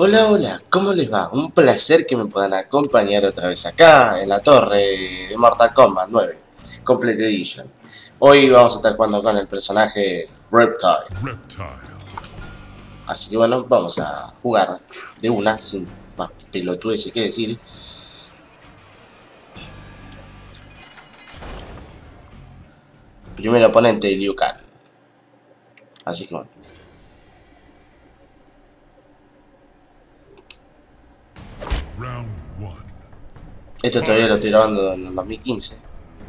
Hola, hola, ¿cómo les va? Un placer que me puedan acompañar otra vez acá en la torre de Mortal Kombat 9 Complete Edition. Hoy vamos a estar jugando con el personaje Reptile. Así que bueno, vamos a jugar de una, sin más pelotudeces que decir. Primer oponente, Liu Kang. Así que bueno. Esto todavía lo estoy grabando en el 2015.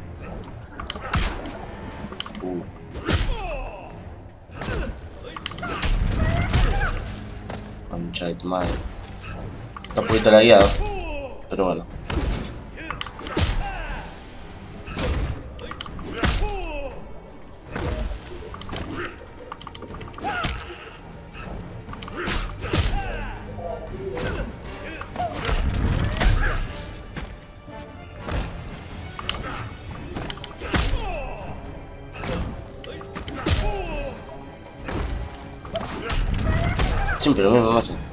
Concha de tu madre. Está un poquito lagueado, pero bueno. Siempre lo mismo me hace.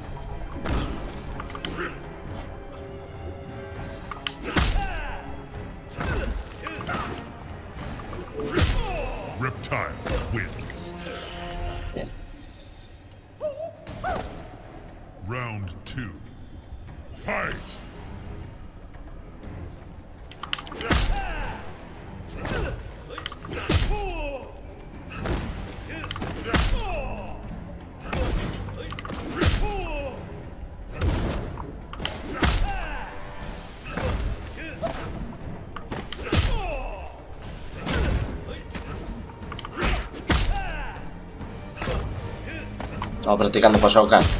Reptile wins. Bien. Round 2. Fight! Estamos practicando para Shao Kahn.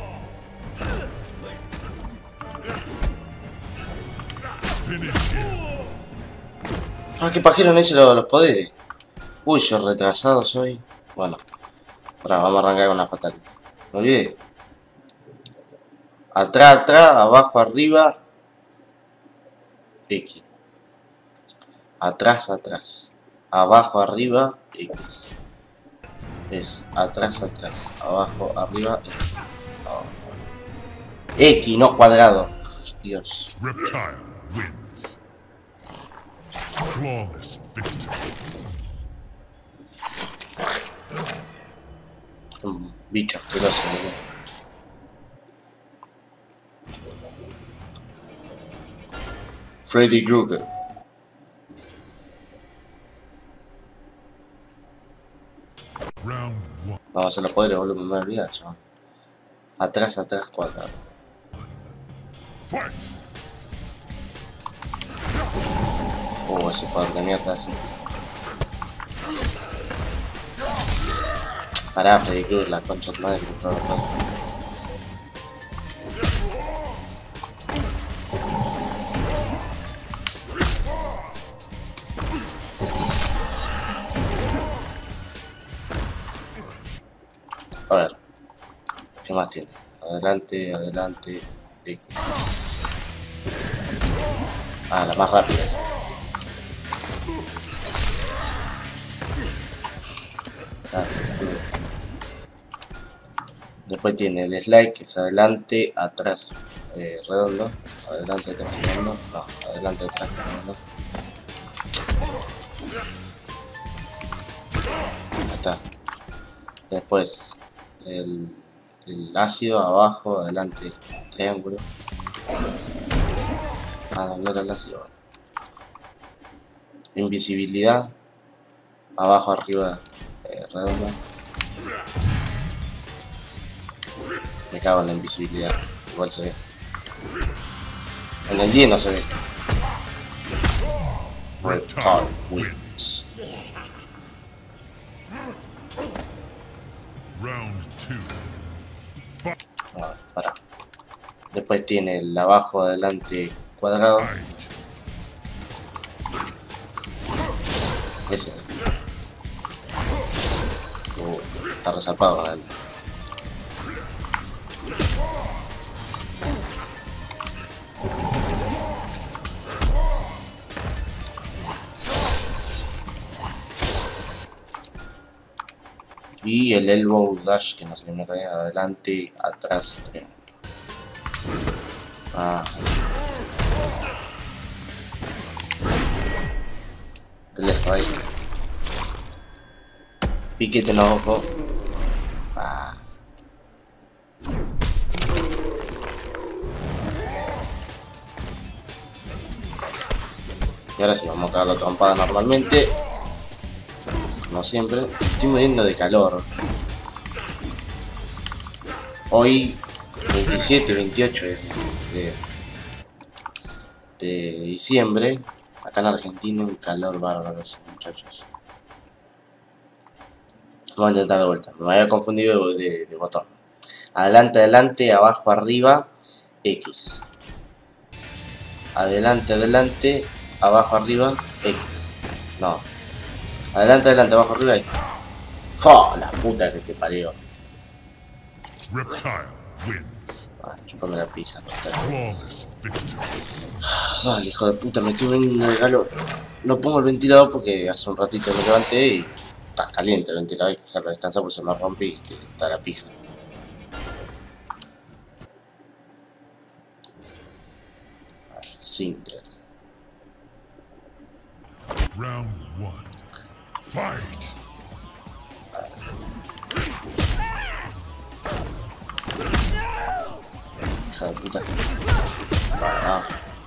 Ah, qué pajero no hice los poderes. Uy, yo retrasado soy. Bueno, ahora vamos a arrancar con la fatality. Me olvidé. Atrás, atrás, abajo, arriba. X. Atrás, atrás. Abajo, arriba, X. Es atrás, atrás. Abajo, arriba, X. Oh. X, no cuadrado. Dios. Reptile wins. Flawless victory. Un bicho asqueroso, ¿no? Freddy Krueger. Round 1. Vamos a hacer los poderes, boludo, me voy a olvidar, chaval. Atrás, atrás, cuadrado. Fight! Ese poder de mierda así. Pará, Freddy Krueger, la concha de tu madre, que no lo puedo. A ver, ¿qué más tiene? Adelante, adelante, X. Ah, la más rápida es. Después tiene el slide, que es adelante, atrás, redondo. Adelante, atrás, redondo. No, adelante, atrás, redondo. Ahí está. Después el ácido, abajo, adelante, triángulo. Ah, no era el ácido. Bueno. Invisibilidad, abajo, arriba, redondo. Me cago en la invisibilidad, igual se ve. En el 10 no se ve. Reptile wins. Round 2. Ah, para. Después tiene el abajo, adelante, cuadrado. Fight! Ese. Está resarpado con él. Y el elbow dash, que no se le mete adelante, atrás, triángulo. Ah, qué lejos ahí. Piquete en los ojos. Ah. Y ahora sí, vamos a cagar la trompada normalmente. Como siempre. Estoy muriendo de calor. Hoy, 27, 28 de diciembre. Acá en Argentina un calor bárbaro, muchachos. Vamos a intentar de vuelta. Me había confundido de botón. Adelante, adelante, abajo, arriba, X. Adelante, adelante, abajo, arriba, X. No. Adelante, adelante, abajo, arriba, X. ¡Fua! La puta que te parió. Reptile wins. Ah, chúpame la pija. Flawless victory. Dale, hijo de puta, me estoy muriendo de calor. No pongo el ventilador porque hace un ratito me levanté y está caliente el ventilador. Hay que dejarlo descansar porque se me rompe y está la pija. Cinder. Round 1. Fight! Hija de puta. Para.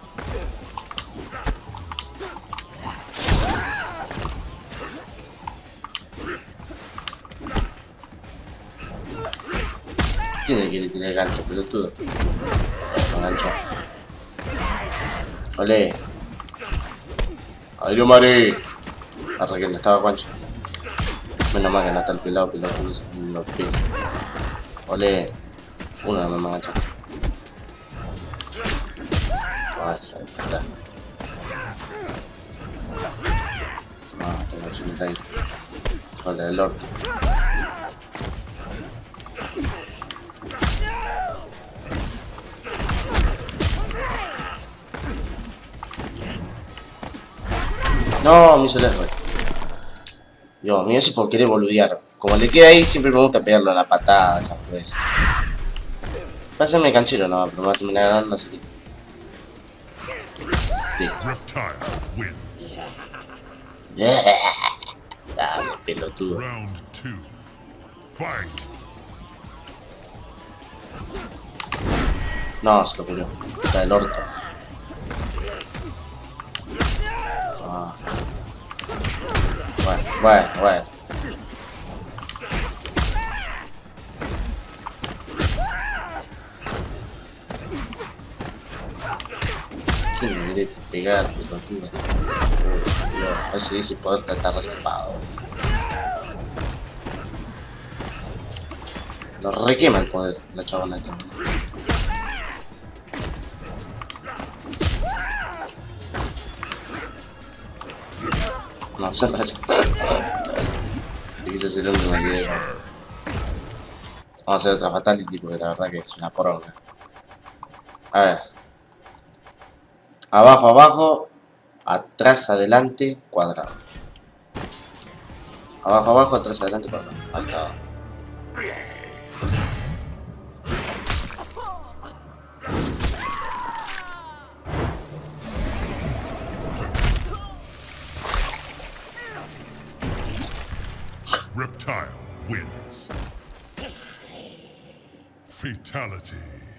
¿Quién le quiere tirar el gancho, pelotudo? No gancho. Olé. Adiós, Mari. Arre que no estaba guancho. Menos mal que no está el pelado, pelotudo. Los pelos. Olé. Una no me enganchaste. Ay, hija de puta. Ah, te enganché en el aire. Con la del orto. No, me hizo el error. Dios mío, eso es por querer boludear. Como le queda ahí, siempre me gusta pegarlo a la patada, esas veces. Pásame canchero, no, pero me va a terminar ganando, así que. Listo. Reptile wins. Dale, pelotudo. Round 2. Fight! No, se lo peleó. Está del orto. Ah. Bueno. ¿Quién me quiere pegar, pelotudo? Dios, ese poder está reservado. Lo requema el poder, la chabona esta. No, ya no. Quise hacer un video. Vamos a hacer otra fatality porque la verdad que es una poronga. A ver. Abajo, abajo. Atrás, adelante, cuadrado. Abajo, abajo, atrás, adelante, cuadrado. Ahí está. Reptile wins. Fatality.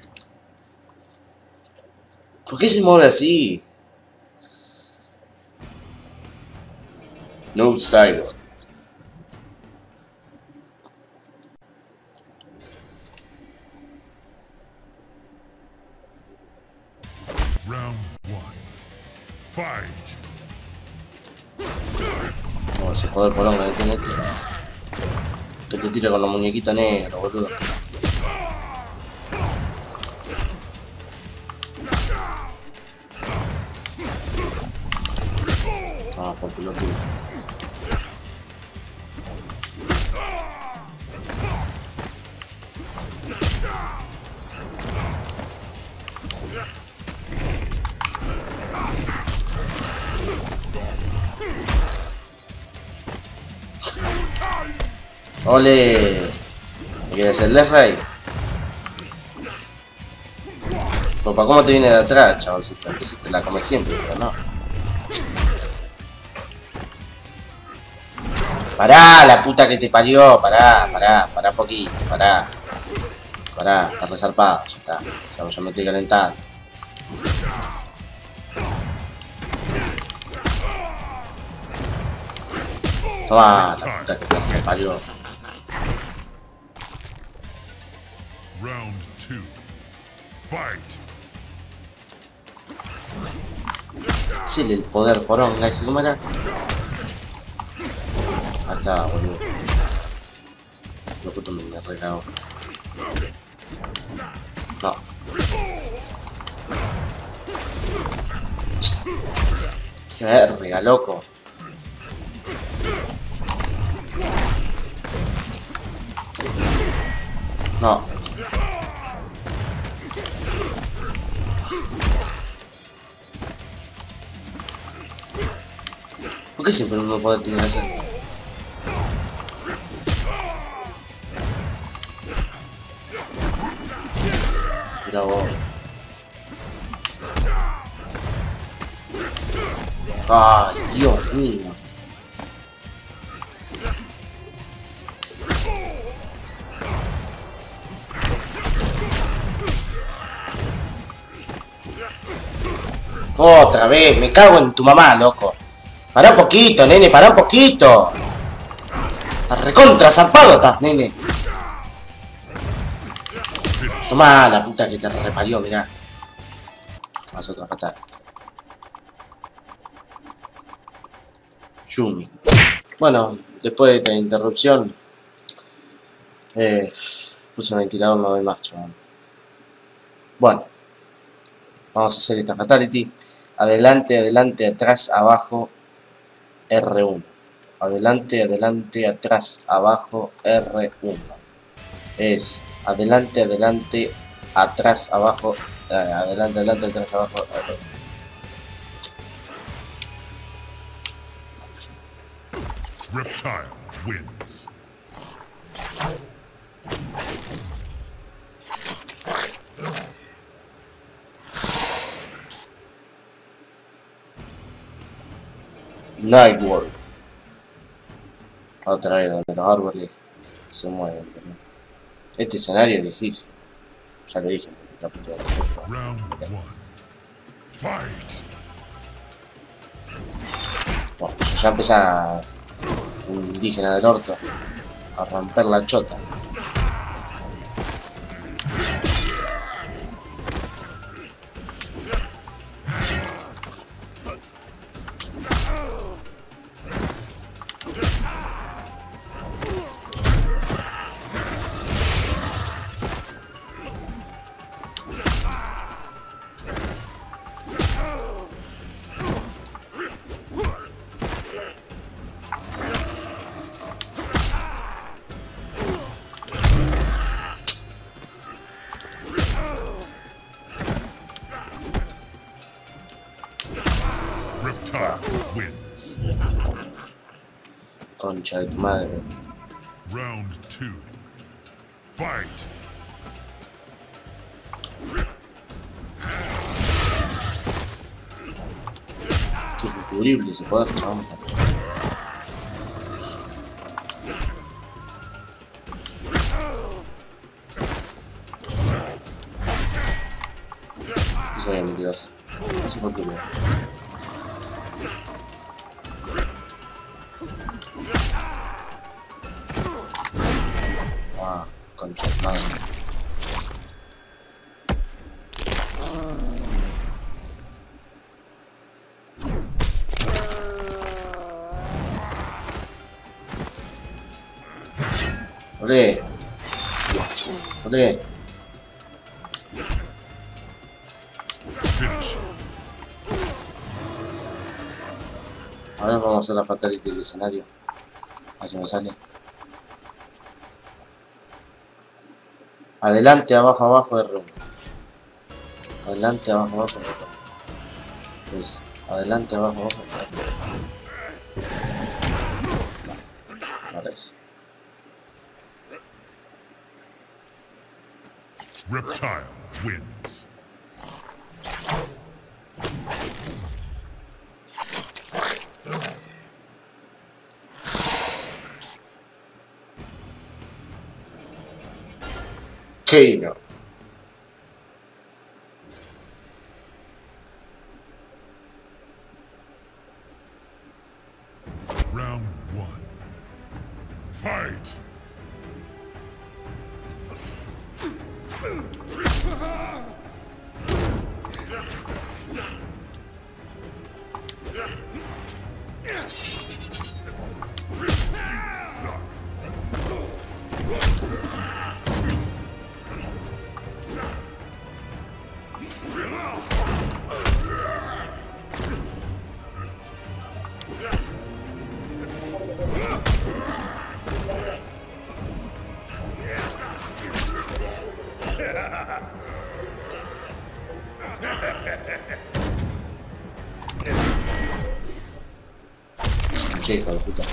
¿Por qué se mueve así? No Cybot. Round 1. Fight! Oh, ese poder poronga que tiene este. Que te tira con la muñequita negra, boludo. Ah, por pelotudo. ¡Ole! ¿Me quiere hacer left right? Opa, ¿cómo te viene de atrás, chavalcito? Entonces te la comes siempre, pero no. Pará, la puta que te parió. Pará poquito, pará. Está resarpado, ya está. Ya me estoy calentando. Toma, la puta que te parió. Round 2. Fight. Hacele el poder poronga ese, ¿cómo era? Ahí está, boludo. Lo puto me recagó. No. Qué verga, loco. No. ¿Por qué siempre no me puedo tirar así? Mira vos. Ay, Dios mío. Otra vez, me cago en tu mamá, loco. Pará un poquito, nene, pará un poquito. Estás recontra zarpado estás, nene. Tomá la puta que te reparió, mirá. Más otra fatal. Yumi. Bueno, después de esta interrupción, puse un ventilador, no doy más, chaval. Bueno, vamos a hacer esta fatality. Adelante, adelante, atrás, abajo, R1. Adelante, adelante, atrás, abajo, R1. Es adelante, adelante, atrás, abajo, adelante, adelante, atrás, abajo, R1. Reptile wins. Nightwolf. Otra vez donde los árboles se mueven. Este escenario es viejísimo. Ya lo dije en el capítulo anterior. Round 1. Fight. Bueno, ya empieza un indígena del orto a romper la chota. Reptile wins. Concha de tu madre. Round 2. Fight. Qué incubrible ese poder, chabón. No sabía ni qué iba a hacer. No sé por qué me... Ah, concha de madre. Olé. Olé. Finish. Ahora vamos a hacer la fatality del escenario. Así me sale. Adelante, abajo, abajo, R1. Adelante, abajo, abajo, R1. Es adelante, abajo, abajo, R1. No, ahora es. Reptile wins. Kano. Round 1. Fight! Che, hijo de puta.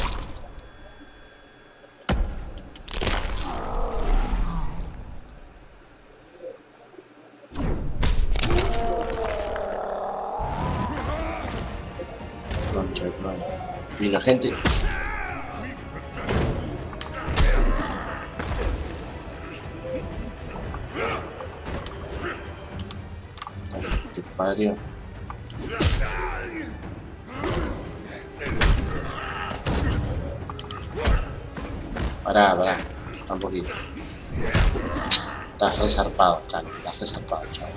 Concha de madre. Vino gente. Te parió. Pará, un poquito. Estás resarpado, Cano, estás resarpado, chaval.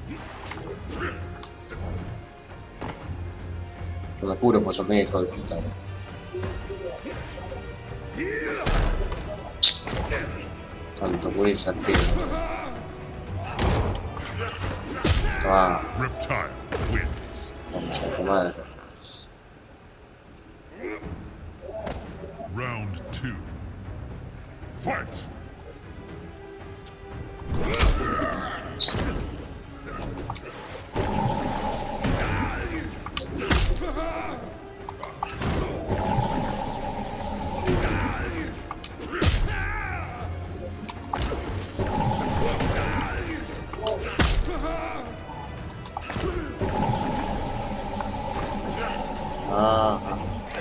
Yo me curo pues sos medio hijo de puta, ¿no? Tanto voy a irse al pie, ¿no? Toma. Reptile wins. Concha de tu madre. Round 2. Fight! Ajá.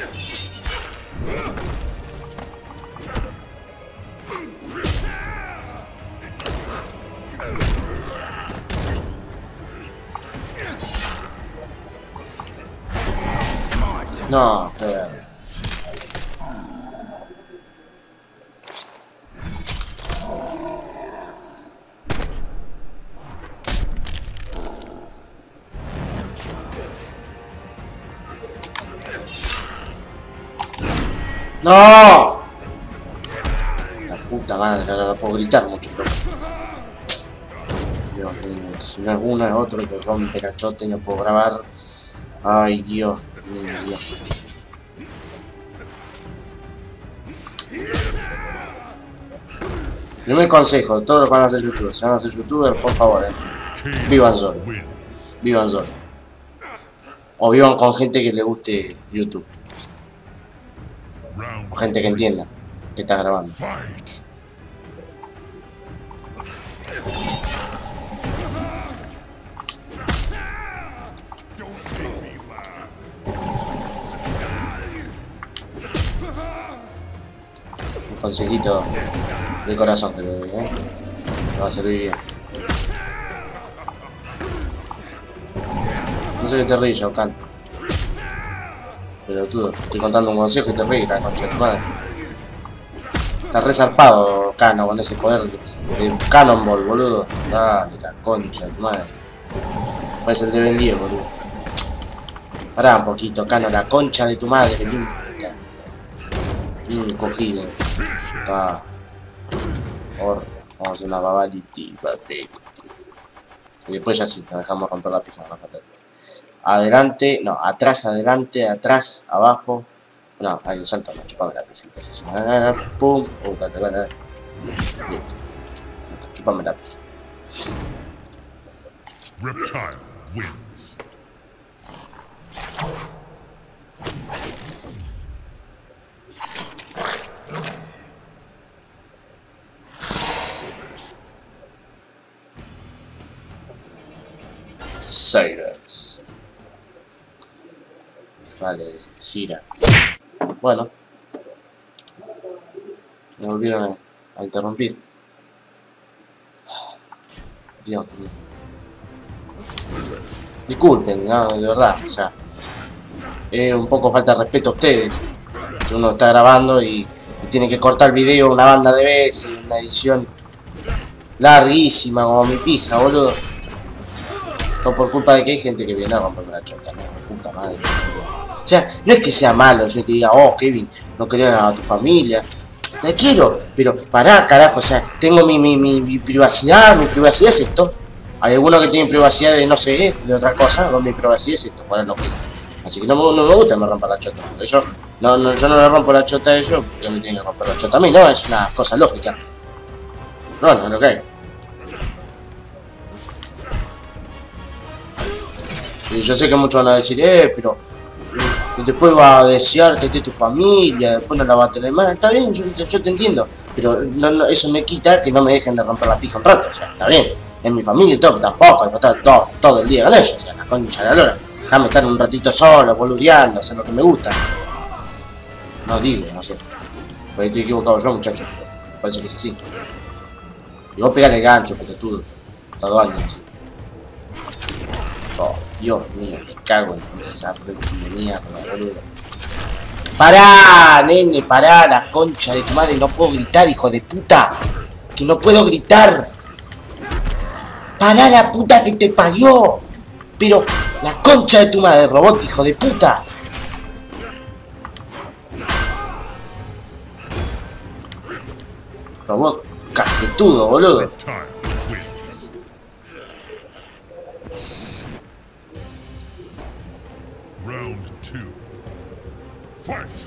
No, qué verga. ¡No! La puta madre, ahora no puedo gritar mucho, pero... Dios mío, si no es uno es otro que rompe cachote y no puedo grabar. Ay, Dios mío, Dios. Primer consejo, todos los que van a ser youtubers, si van a ser youtubers, por favor, vivan solo. Vivan solo. O vivan con gente que le guste YouTube. O gente que entienda que está grabando. Un consejito de corazón, ¿eh? Me va a servir bien. No sé qué te ríes, Shao-Kahn. Pero tú, estoy contando un consejo y te ríes, la concha de tu madre. Está resarpado, Kano, con ese poder de Cannonball, boludo. Dale, la concha de tu madre. Parece el de Ben 10, boludo. Pará un poquito, Kano, la concha de tu madre, limpia. Bien cogido. Está. Vamos a hacer una babaliti, papi. Y después ya sí, nos dejamos romper la pija con las patatas. Adelante, no, atrás, adelante, atrás, abajo. No, hay un salto, no, chupame la pija. Entonces, pum, listo. Chupame la pija. Reptile wins. Cyrus. Vale, Sira. Bueno. Me volvieron a interrumpir. Dios mío. Disculpen, no, de verdad, o sea, es un poco falta de respeto a ustedes. Que uno está grabando y tiene que cortar el video una banda de veces, una edición larguísima como mi pija, boludo. Todo por culpa de que hay gente que viene a romperme la chota, ¿no? Puta madre. O sea, no es que sea malo yo te diga, oh, Kevin, no querés a tu familia. La quiero, pero pará, carajo, o sea, tengo mi privacidad, mi privacidad es esto. Hay algunos que tienen privacidad de no sé, de otra cosa, no, mi privacidad es esto, para los gente. Así que no me gusta que me rompa la chota. Yo no le rompo la chota a ellos, porque me tienen que romper la chota a mí, no, es una cosa lógica. No, no, ok. Y yo sé que muchos van a decir, pero después va a desear que esté tu familia, después no la va a tener más. Está bien, yo te entiendo, pero no, eso me quita que no me dejen de romper la pija un rato, o sea, está bien. En mi familia y todo, tampoco, hay que estar todo el día con ellos, o sea, la concha de la lora. Déjame estar un ratito solo, boludeando, hacer lo que me gusta. No digo, no sé. Porque estoy equivocado yo, muchachos, pero me parece que es así. Y vos pegale el gancho, pelotudo. Está 2 años así. Oh, Dios mío, me cago en esa red de mierda, boludo. ¡Pará, nene! ¡Pará, la concha de tu madre! No puedo gritar, hijo de puta. Que no puedo gritar. ¡Pará la puta que te parió! Pero, la concha de tu madre, robot, hijo de puta. Robot cajetudo, boludo. Reptile wins. Round 2. Fight!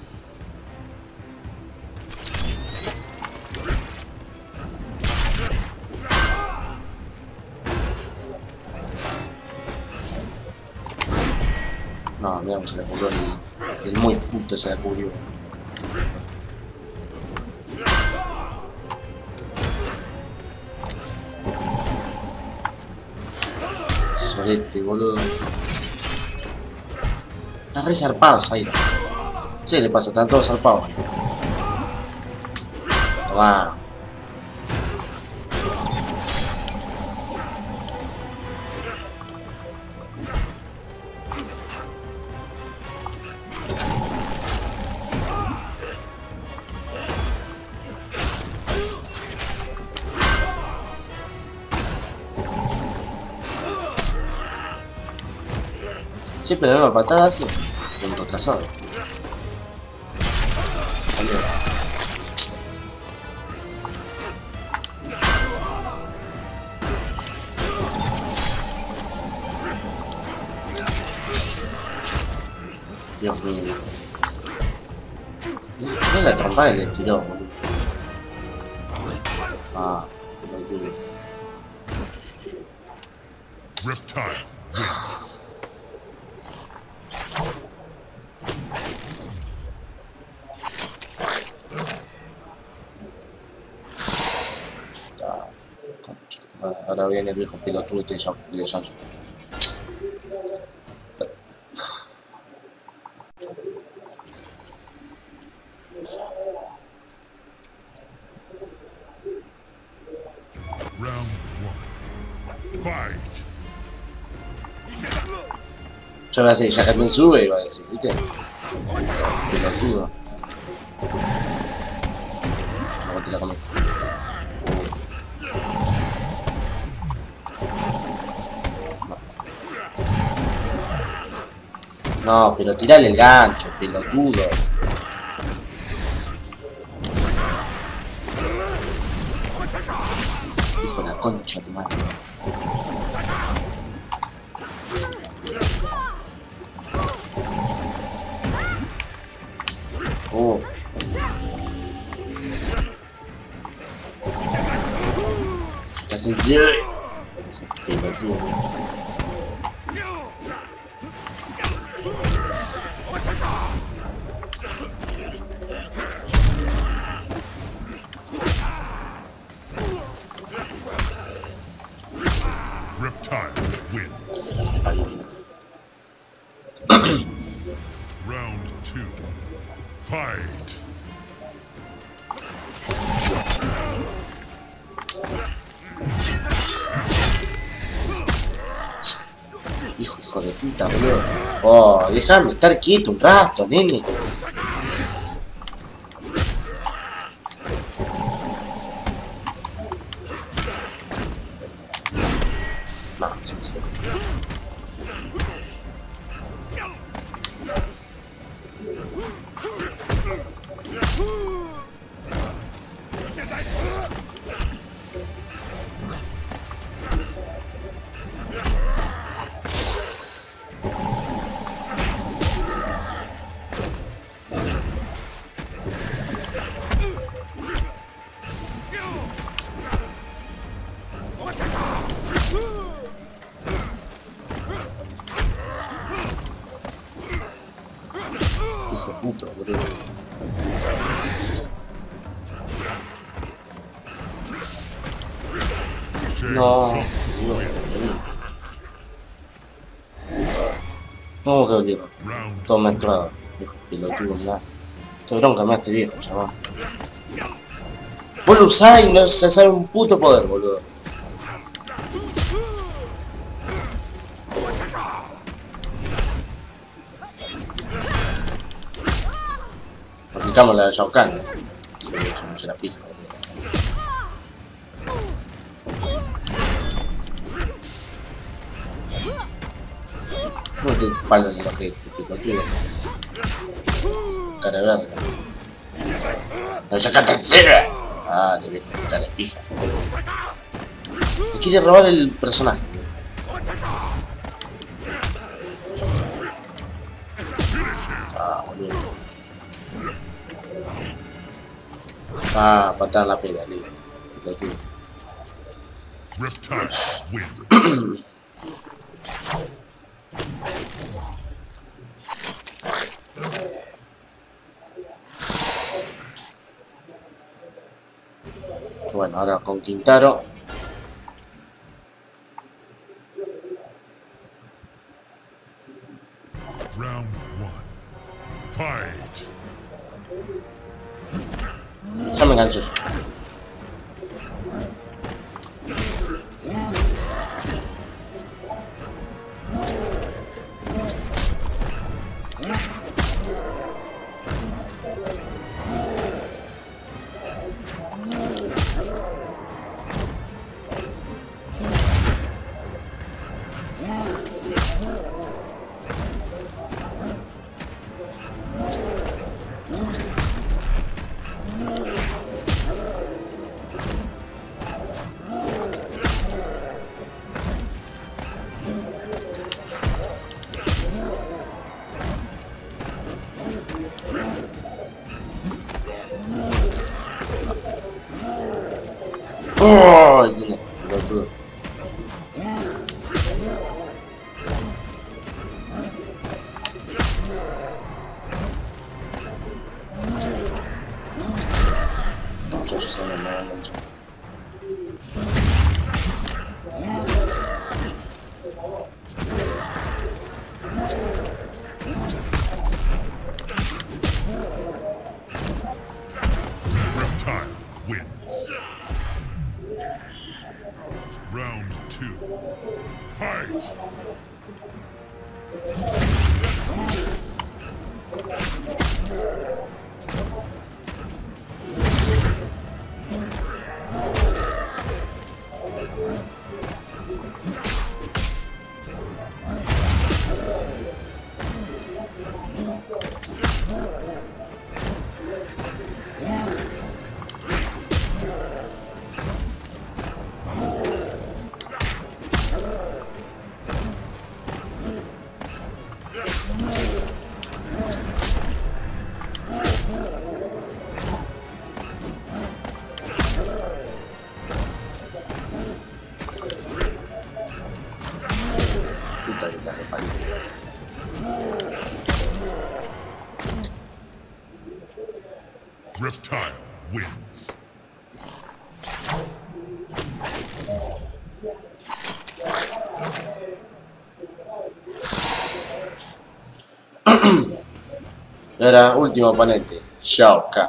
No, mira cómo se le cubrió el muy puto se le cubrió. Solete, boludo. Está re zarpado, Zaira. ¿Qué le pasa? Están todos zarpados. Toma. Siempre la misma patada así. Un retrasado. Dios mío. No la trompada y le tiró, boludo. Ah, qué locura. Reptile wins. Ah, concha. Ahora viene el viejo pelotudo de Jansu. Round 1. Fight! Yo voy a decir, ya que me sube, iba a decir, ¿viste? Pelotudo. ¿Cómo te la comiste? No, pero tirale el gancho, pelotudo. Hijo de la concha de tu madre. Oh. Casi el pelotudo. Reptile wins. Round 2. Fight! Hijo de puta, boludo. Oh, déjame estar quieto un rato, nene. No, sí, sí. Hijo de puta, boludo. No, no, qué dolido. Todo mezclado. Hijo de pelotudo, nada. Qué bronca me da este viejo, chaval. Vos lo usás y no se sabe un puto poder, boludo. Aplicamos la de Shao Kahn. Se me echa mucho la pija, boludo. No te palo en el ojete, pelotudo. Cara de verga. ¡No sacate en serio! Ah, le viejo, cara de pija. Me quiere robar el personaje. Ah, boludo. Ah, patada en la pera, listo. Pelotudo. Reptile wins. Bueno, ahora con Quintaro. Round 1. Fight. Ya me engancho yo. ¡Oh! Ahí tiene, pelotudo. No, yo sé que me van a enganchar. Reptile wins. Round 2. Fight. Puta que te reparió. Reptile wins. Y ahora, último oponente, Shao Kahn.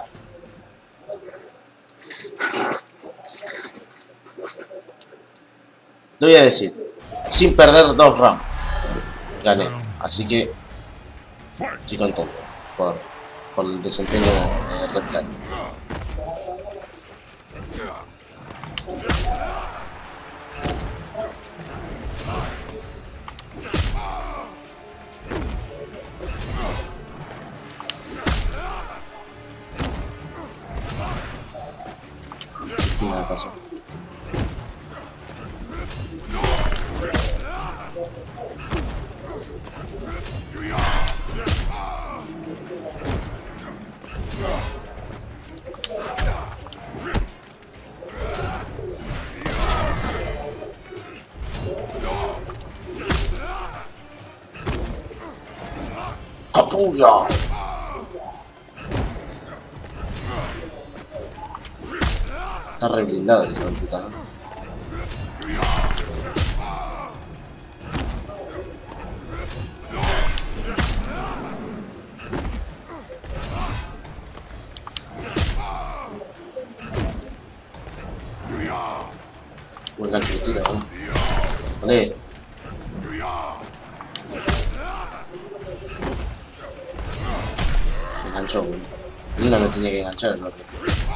Te voy a decir, sin perder 2 rounds. gané. Así que estoy contento por el desempeño de Reptile. Sí, nada pasó. ¡Capullo! Está re blindado el hijo de puta, ¿no? Buen gancho que tira, ¿no? Vale. Me enganchó, boludo. No me tenía que enganchar el otro.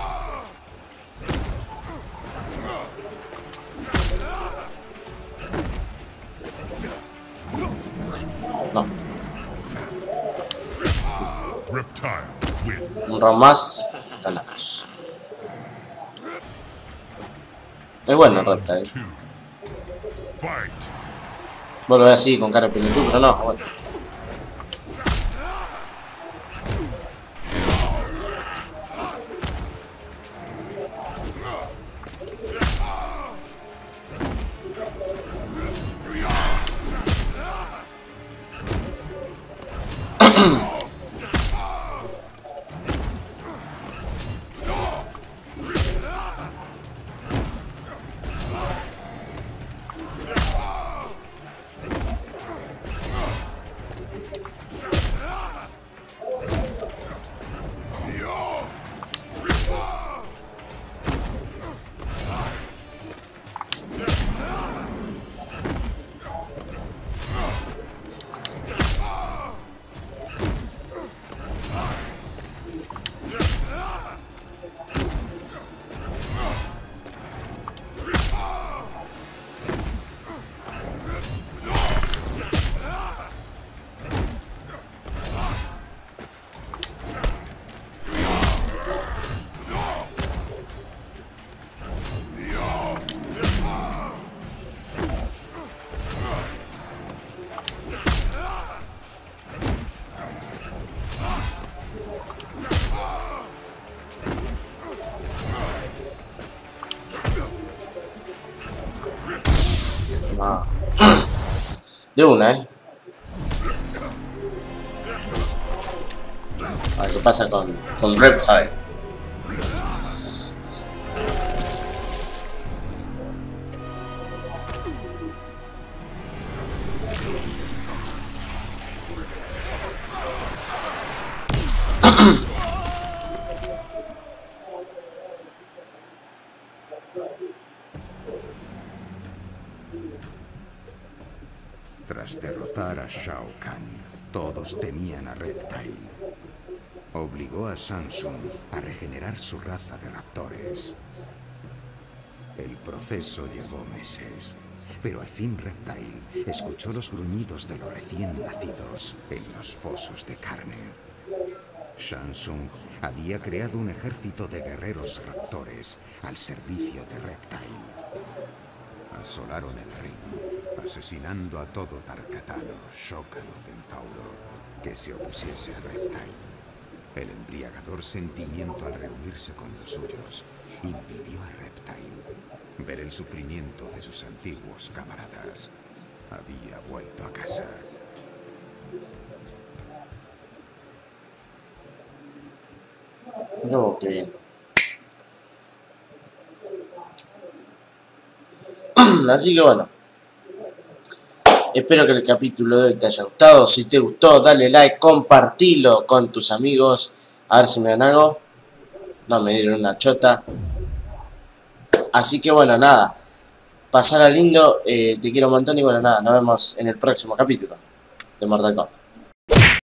No. Un round más, ganamos. Es bueno el Reptile. Vuelvo así con cara de plenitud, pero no, bueno. De una, A ver qué pasa con Reptile. Tras derrotar a Shao Kahn, todos temían a Reptile. Obligó a Samsung a regenerar su raza de raptores. El proceso llevó meses, pero al fin Reptile escuchó los gruñidos de los recién nacidos en los fosos de carne. Samsung había creado un ejército de guerreros raptores al servicio de Reptile. Asolaron el reino, asesinando a todo Tarkatano, Shokalo Centauro, que se opusiese a Reptile. El embriagador sentimiento al reunirse con los suyos impidió a Reptile ver el sufrimiento de sus antiguos camaradas. Había vuelto a casa. No, qué bien. Así que bueno, espero que el capítulo de hoy te haya gustado. Si te gustó, dale like, compartilo con tus amigos. A ver si me dan algo. No, me dieron una chota. Así que bueno, nada, pasala lindo, te quiero un montón y bueno, nada, nos vemos en el próximo capítulo. de Mortal Kombat.